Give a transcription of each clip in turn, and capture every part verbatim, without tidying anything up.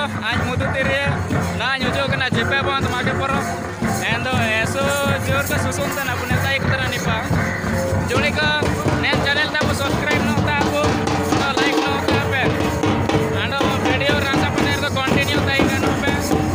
आज मुदु तेरे ना नुजो कना जेपे बंद मागे पर एंदो ऐसो जोर का सुसुन तना पुने ताई कतरा निपा जोड़ी का नैन चैनल ताबो सब्सक्राइब नो ताबो तो लाइक नो ताबे आंडो वीडियो रासा पनेर तो कंटिन्यू ताई कनो पे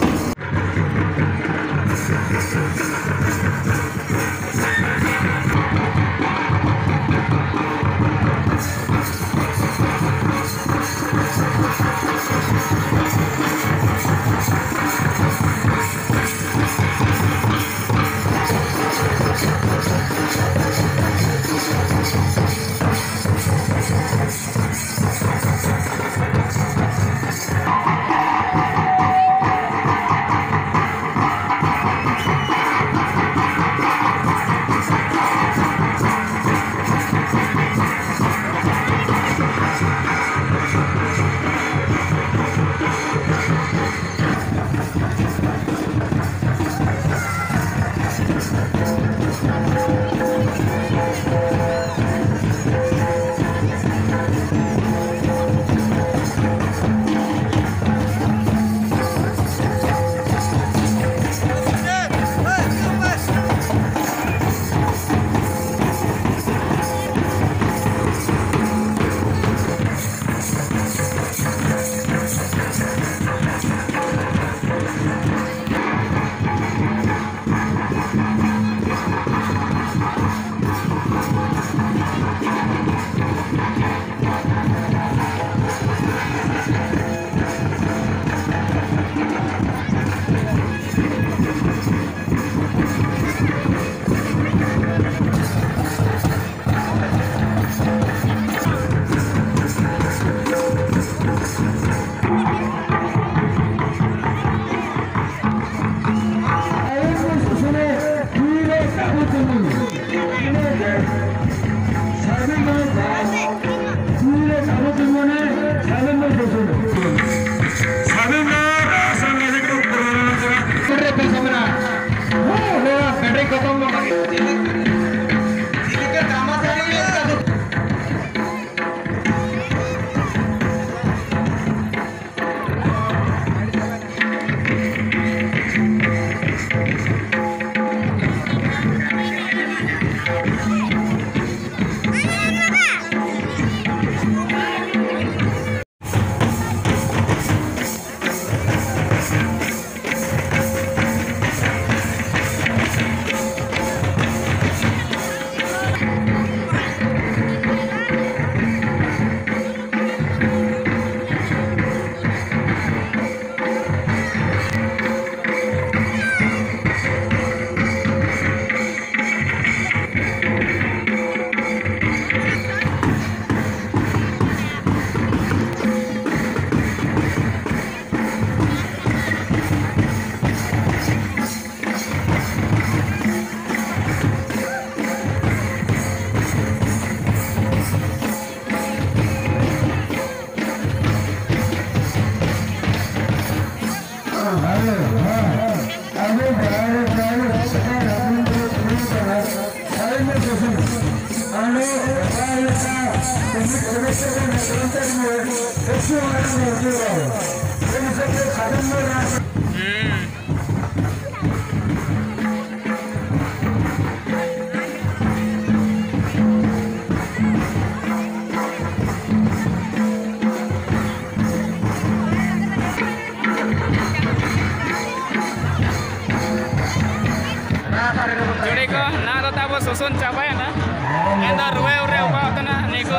जोड़ी को ना तो ताबो सुसुन चाबाय ना एंदा रुवे उरे उबा तना निको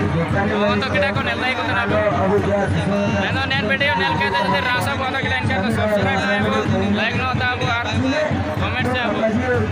तो किडा को नेलाई को तना एंदा नेन वीडियो नेल के ते रासा बोता के लाइन के तो सब्सक्राइब लाइक नो ताबो आर कमेंट चाबो